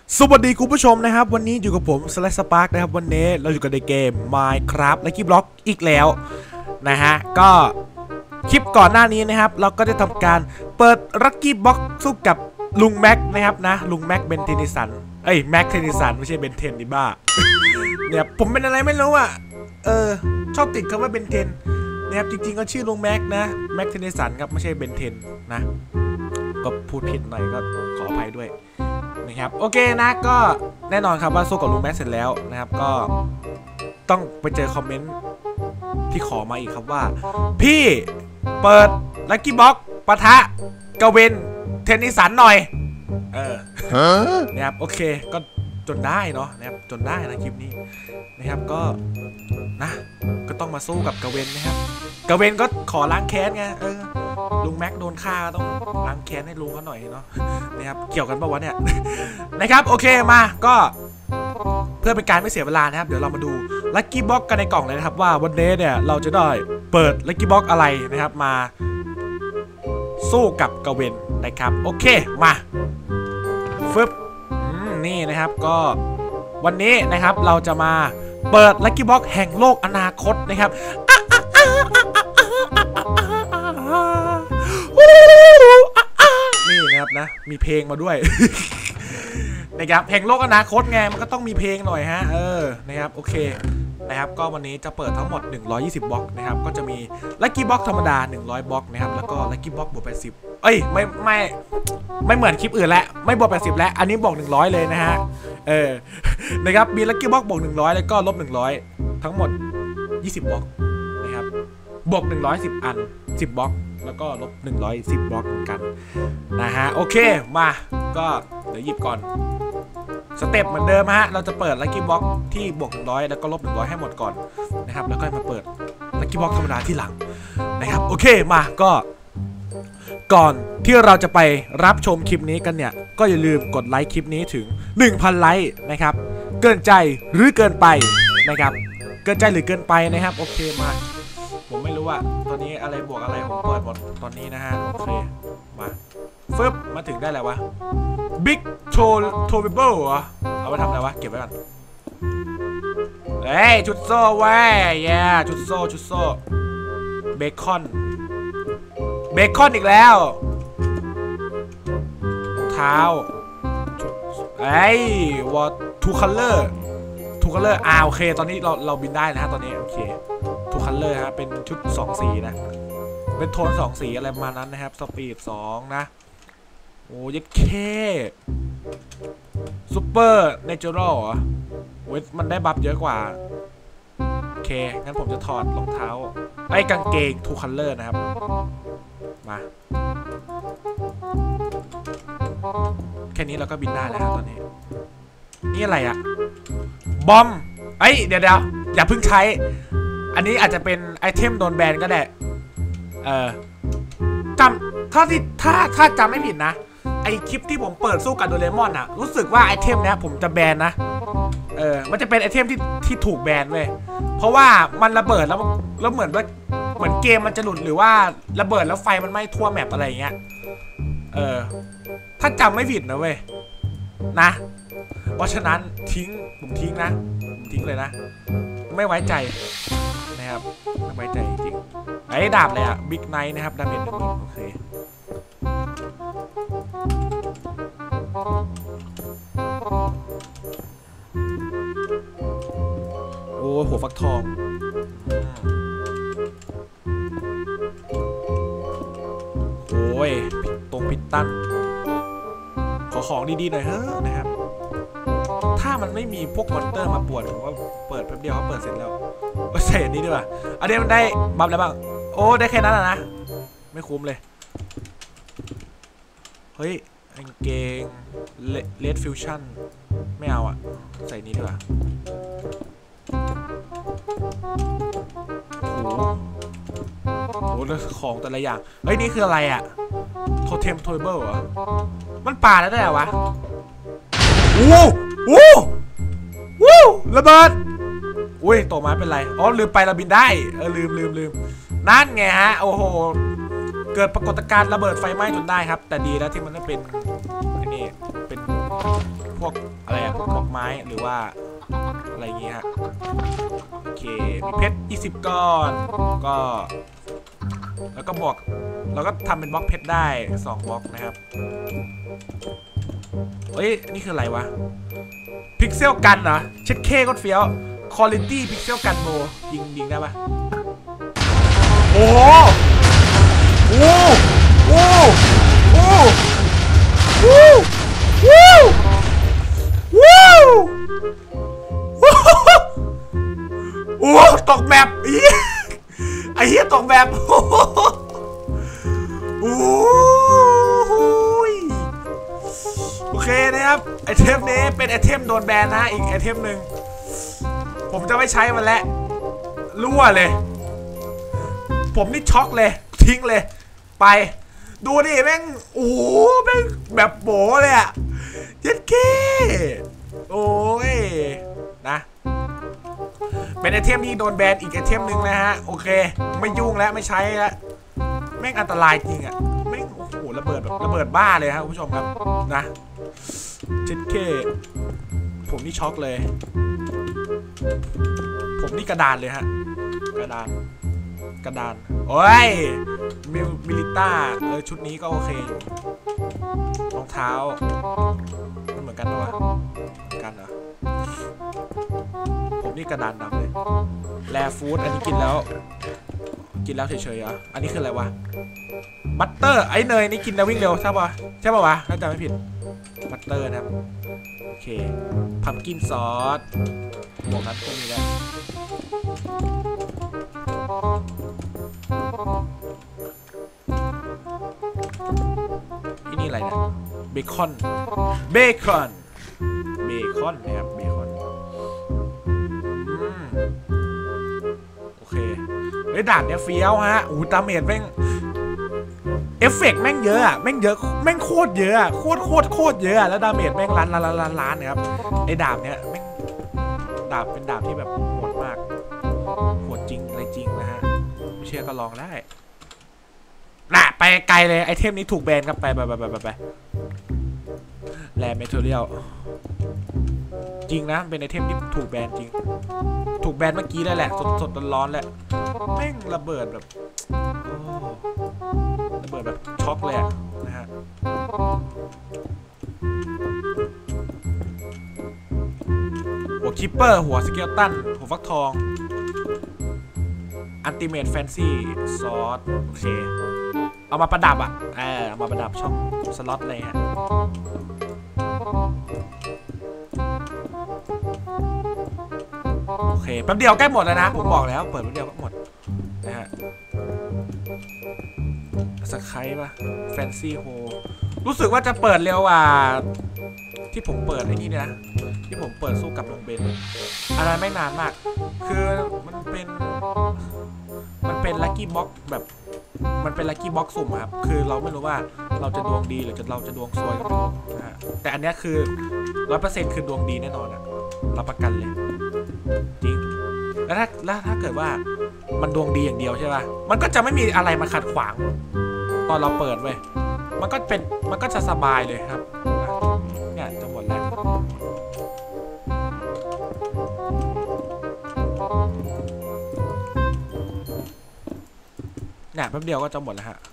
สวัสดีคุณผู้ชมนะครับวันนี้อยู่กับผมสแลชสปาร์คนะครับวันนี้เราอยู่กันในเกม Minecraft Lucky Block อีกแล้วนะฮะก็คลิปก่อนหน้านี้นะครับเราก็ได้ทำการเปิด Lucky Block สู้กับลุงแม็กนะครับนะลุงแม็กเบนเทนิสันแม็กเทนิสันไม่ใช่เบนเทนดิบ้าเนี่ยผมเป็นอะไรไม่รู้อ่ะชอบติดคำว่าเบนเทนนะครับจริงๆก็ชื่อลุงแม็กนะแม็กเทนิสันครับไม่ใช่เบนเทนนะก็พูดผิดหน่อยก็ขออภัยด้วยนะครับโอเคนะก็แน่นอนครับว่าสู้กับลุงแม็กเสร็จแล้วนะครับก็ต้องไปเจอคอมเมนต์ที่ขอมาอีกครับว่าพี่เปิดลัคกี้บ็อกปะทะกเวนเทนนิสันหน่อยนะครับโอเคก็จนได้เนาะนะครับจนได้นะคลิปนี้นะครับก็นะก็ต้องมาสู้กับกเวนนะครับกเวนก็ขอล้างแค้นไงลุงแม็กโดนฆ่าต้องล้างแค้นให้ลุงเขาหน่อยเนาะนะครับเกี่ยวกันปะวะเนี่ยนะครับโอเคมาก็เพื่อเป็นการไม่เสียเวลานะครับเดี๋ยวเรามาดูลัคกี้บ็อกกันในกล่องเลยนะครับว่าวันนี้เนี่ยเราจะได้เปิดลัคกี้บ็อกอะไรนะครับมาสู้กับกเวนนะครับโอเคมาฟึบนี่นะครับก็วันนี้นะครับเราจะมาเปิดลัคกี้บ็อกแห่งโลกอนาคตนะครับนี่นะครับนะมีเพลงมาด้วย นะครับแห่งโลกอนาคตไงมันก็ต้องมีเพลงหน่อยฮะนะครับโอเคนะครับก็วันนี้จะเปิดทั้งหมด120บล็อกนะครับก็จะมีลัคกี้บ็อกธรรมดา100บล็อกนะครับแล้วก็ลัคกี้บ็อกบวก80ไม่เหมือนคลิปอื่นแล้วไม่บวก80แล้วอันนี้บวก100เลยนะฮะนะครับมีลัคกี้บ็อกบวก100แล้วก็ลบ100ทั้งหมด20บล็อกนะครับบวก110อัน10บล็อกแล้วก็ลบ110บล็อกเหมือนกันนะฮะโอเคมาก็เดี๋ยวหยิบก่อนสเต็ปเหมือนเดิมฮะเราจะเปิดลัคกี้บ็อกที่บวก100แล้วก็ลบ100ให้หมดก่อนนะครับแล้วก็มาเปิดลัคกี้บ็อกธรรมดาที่หลังนะครับโอเคมาก็ก่อนที่เราจะไปรับชมคลิปนี้กันเนี่ยก็อย่าลืมกดไลค์คลิปนี้ถึง 1,000 ไลค์นะครับเกินใจหรือเกินไปนะครับเกินใจหรือเกินไปนะครับโอเคมาผมไม่รู้ว่าตอนนี้อะไรบวกอะไรผมเปิดหมดตอนนี้นะฮะโอเคมาฟึบมาถึงได้แล้ววะบิ๊กโทเบิลเหรอเอาไปทำอะไรวะเก็บไว้ก่อนชุดโซ่ไว้ชุดโซ่เบคอนอีกแล้วเท้าวอทูคัลเลอร์โอเคตอนนี้เราบินได้นะฮะตอนนี้โอเคทูคัลเลอร์ฮะเป็นชุด2สีนะเป็นโทน2สีอะไรประมาณนั้นนะครับสปีด2นะโอ้ยเคซูเปอร์เนเจอรัลเหรอเว้ยมันได้บัฟเยอะกว่าโอเคงั้นผมจะถอดรองเท้ากางเกงทูคัลเลอร์นะครับมาแค่นี้เราก็บินได้แล้วครับตอนนี้นี่อะไรอะบอมเดี๋ยวอย่าเพิ่งใช้อันนี้อาจจะเป็นไอเทมโดนแบนก็ได้จำถ้าจำไม่ผิดนะไอคลิปที่ผมเปิดสู้กับโดเรมอนอะรู้สึกว่าไอเทมเนี้ยผมจะแบนนะมันจะเป็นไอเทมที่ถูกแบนเว้ยเพราะว่ามันระเบิดแล้วเหมือนเกมมันจะหลุดหรือว่าระเบิดแล้วไฟมันไหม้ทั่วแมปอะไรอย่างเงี้ยถ้าจำไม่ผิดนะเว้ยนะเพราะฉะนั้นผมทิ้งนะผมทิ้งเลยนะไม่ไว้ใจนะครับไม่ไว้ใจจริงดาบเลยอะบิ๊กไนท์นะครับดาเมจ1โอเคโอ้หัวฟักทองโอ้ยตรงพิตตันขอของดีๆหน่อยเฮ้นะครับถ้ามันไม่มีพวกมอนเตอร์มาปวดผมว่าเปิดแป๊บเดียวเขาเปิดเสร็จแล้วใส่อันนี้ดีกว่าอันนี้มันได้บัฟแล้วบ้างโอ้ได้แค่นั้นนะไม่คุ้มเลยเฮ้ยกางเกงเลดฟิวชั่นไม่เอาอะใส่นี้ดีกว่าโอ้โหของแต่ละอย่างเฮ้ยนี่คืออะไรอะโทเทมโทเบิลเหรอมันป่าแล้วได้เหรอวะวู้ระเบิดอุ้ยตัวไม้เป็นไรอ๋อลืมไปเราบินได้ลืมนั่นไงฮะโอ้โหเกิดปรากฏการณ์ระเบิดไฟไหม้จนได้ครับแต่ดีแล้วที่มันไม่เป็นนี่เป็นพวกอะไรพวกดอกไม้หรือว่าอะไรอย่างเงี้ยฮะโอเคมีเพชร20ก้อนก็แล้วก็บอกเราก็ทำเป็นบล็อกเพชรได้2บล็อกนะครับเฮ้ยนี่คืออะไรวะพิกเซลกันเหรอเช็ดเคก็เฟี้ยวคุณภาพพิกเซลกันโบยิงได้ปะโอ้โหโอ้โหโอ้โหวู้วู้โอ้ตกแบบไอ้เหี้ยตกแบบโอ้ยโอเคนะครับไอเทมนี้เป็นไอเทมโดนแบนนะอีกไอเทมหนึ่งผมจะไม่ใช้มันแล้วรั่วเลยผมนี่ช็อกเลยทิ้งเลยไปดูดิแม่งโอ้แม่งแบบโบเลยอะเย็ดเก้โอ้ยนะเป็นไอเทมที่โดนแบนอีกไอเทมหนึ่งนะฮะโอเคไม่ยุ่งแล้วไม่ใช้แล้วแม่งอันตรายจริงอะแม่งโอ้โหระเบิดแบบระเบิดบ้าเลยครับคุณผู้ชมครับนะเจ็ดเก้ผมนี่ช็อกเลยผมนี่กระดานเลยฮะกระดานโอ้ยมิลิต้าชุดนี้ก็โอเคอยู่รองเท้ามันเหมือนกันปะวะกันเหรอผมนี่กระดานดำเลยแลฟู้ดอันนี้กินแล้วเฉยๆอ่ะอันนี้คืออะไรวะบัตเตอร์ไอเนยนี่กินแล้ววิ่งเร็วใช่ปะวะถ้าจำไม่ผิดบัตเตอร์นะครับโอเคพัมกินซอสหมวกนั้นก็มีแล้วนี่อะไรนะเบคอนนะครับเบคอนโอเคไอ้ด่านเนี้ยเฟี้ยวฮะดาเมจแม่งเอฟเฟกต์แม่งเยอะอะแม่งโคตรเยอะอะโคตรเยอะแล้วดาเมจแม่งล้านนะครับไอ้ดาบเนี้ยแม่งเป็นดาบที่แบบโหดมากโหดจริงอะไรจริงนะฮะไม่เชื่อก็ลองได้น่ะไปไกลเลยไอเทมนี้ถูกแบนครับไปแรร์เมทัลเรียลจริงนะเป็นไอเทมที่ถูกแบนจริงถูกแบนเมื่อกี้เลยแหละสดร้อนๆแหละแม่งระเบิดแบบระเบิดแบบช็อกเลยนะฮะหัวคิปเปอร์หัวสเกลตันหัวฟักทองอัลติเมทแฟนซี่ซอสโอเคเอามาประดับอ่ะเอามาประดับช่องสล็อตเลยฮะโอเคแป๊บเดียวใกล้หมดแล้วนะผมบอกแล้วเปิดแป๊บเดียวก็หมดนะฮะสไครป่ะแฟนซี่โฮรู้สึกว่าจะเปิดเร็วกว่าที่ผมเปิดไอ้นี่นะที่ผมเปิดสู้กับลงเบนอะไรไม่นานมากคือมันเป็นลัคกี้บ็อกแบบมันเป็นลัคกี้บ็อกสุ่มครับคือเราไม่รู้ว่าเราจะดวงดีหรือเราจะดวงซวยกันนะฮะแต่อันนี้คือ 100% คือดวงดีแน่นอนอะรับประกันเลยจริงแล้วถ้าเกิดว่ามันดวงดีอย่างเดียวใช่ป่ะมันก็จะไม่มีอะไรมาขัดขวางตอนเราเปิดเว้ยมันก็จะสบายเลยครับเนี่ยจะหมดแล้วเนี่ยแป๊บเดียวก็จะหมดแล้วฮะ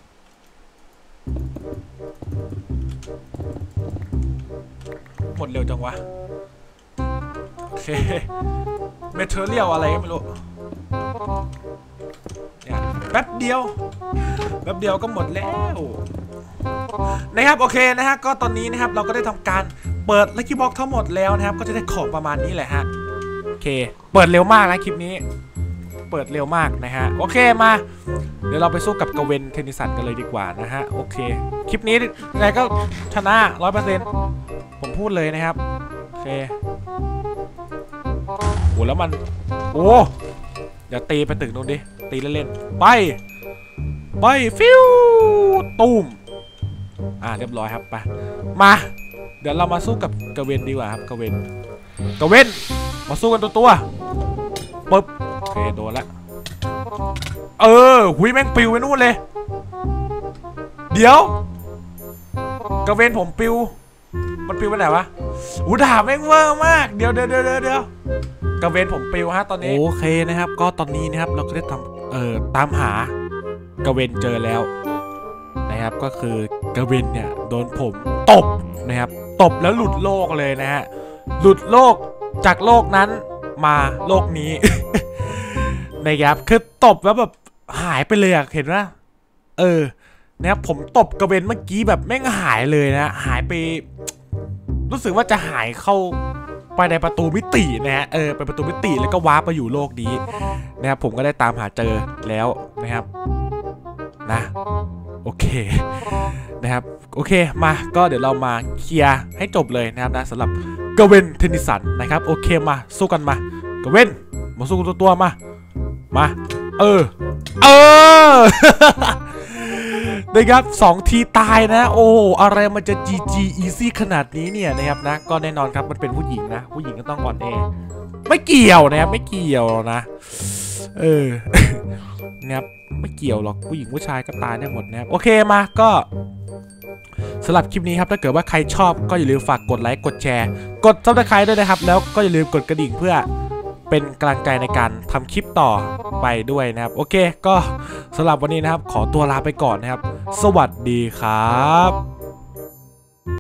หมดเร็วจังวะโอเคเมทัลเรียลอะไรก็ไม่รู้เนี่ยแป๊บเดียวก็หมดแล้วนะครับโอเคนะฮะก็ตอนนี้นะครับเราก็ได้ทำการเปิดลัคกี้บ็อกทั้งหมดแล้วนะครับก็จะได้ของประมาณนี้แหละฮะโอเคเปิดเร็วมากนะคลิปนี้เปิดเร็วมากนะฮะโอเคมาเดี๋ยวเราไปสู้กับกเวนเทนนิสันกันเลยดีกว่านะฮะโอเคคลิปนี้ยังไงก็ชนะ 100% ผมพูดเลยนะครับโอเคโอ้แล้วมันโอ้เดี๋ยวตีไปตึกนู้นดิตีเล่นๆไปฟิวตูมเรียบร้อยครับไปมาเดี๋ยวเรามาสู้กับกเวนดีกว่าครับกเวนมาสู้กันตัวปึ๊บโอเคโดนละหุยแม่งปิวไปนู่นเลยเดี๋ยวกเวนผมปิวมันปิวไปไหนวะด่าแม่งเวอร์มากเดี๋ยวกระเวนผมปิวฮะตอนนี้โอเคนะครับก็ตอนนี้นะครับเราก็ได้ตามหากระเวนเจอแล้วนะครับก็คือกระเวนเนี่ยโดนผมตบนะครับตบแล้วหลุดโลกเลยนะฮะหลุดโลกจากโลกนั้นมาโลกนี้ นะครับคือตบแล้วแบบหายไปเลยอะเห็นไหมนะครับผมตบกระเวนเมื่อกี้แบบแม่งหายเลยนะหายไปรู้สึกว่าจะหายเข้าไปในประตูมิตินะฮะไปประตูมิติแล้วก็วาร์ปไปอยู่โลกนี้นะครับผมก็ได้ตามหาเจอแล้วนะครับนะโอเคนะครับโอเคมาก็เดี๋ยวเรามาเคลียร์ให้จบเลยนะครับนะสำหรับกระเวนเทนนิสันนะครับโอเคมาสู้กันมากระเวนมาสู้ตัวมานะครับ2 ทีตายนะโอ้อะไรมันจะ GG easy ขนาดนี้เนี่ยนะครับนะก็แน่นอนครับมันเป็นผู้หญิงนะผู้หญิงก็ต้องอ่อนแอไม่เกี่ยวนะครับไม่เกี่ยวนะนะครับไม่เกี่ยวหรอกผู้หญิงผู้ชายก็ตายได้หมดนะครับโอเคมาก็สำหรับคลิปนี้ครับถ้าเกิดว่าใครชอบก็อย่าลืมฝากกดไลค์กดแชร์กด Subscribe ด้วยนะครับแล้วก็อย่าลืมกดกระดิ่งเพื่อเป็นกำลังใจในการทำคลิปต่อไปด้วยนะครับโอเคก็สำหรับวันนี้นะครับขอตัวลาไปก่อนนะครับสวัสดีครับ